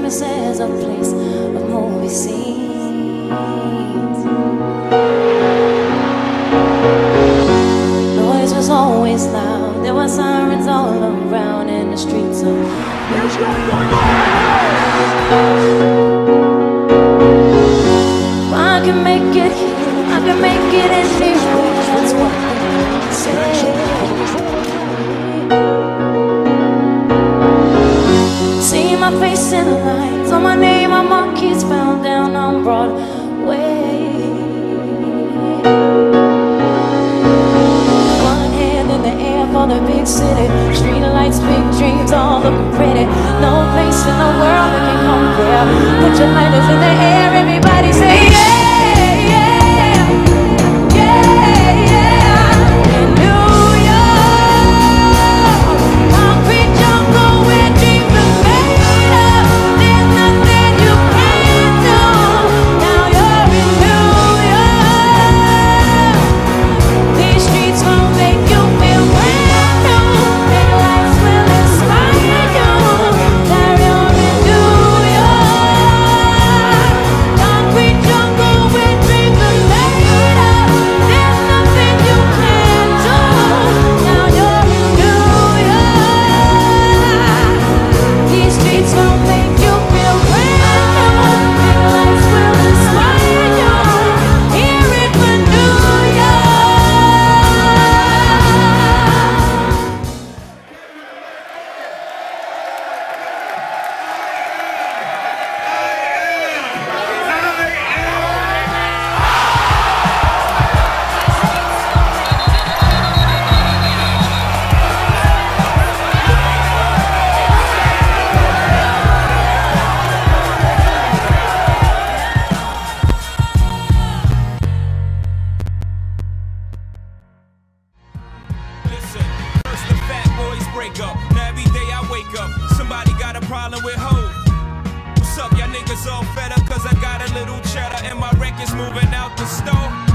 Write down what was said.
campus as a place of movie scenes. Noise was always loud, there were sirens all around in the streets of I can make it here, I can make it anywhere, that's what they say. See my face in the lights, on my name, my marquees found down on Broadway. One hand in the air for the big city, street lights, big dreams, all looking pretty. No place in the world that can compare. Put your lighters in the air, everybody say yeah. Now every day I wake up, somebody got a problem with hoes. What's up, y'all niggas all fed up cause I got a little cheddar and my record's moving out the store?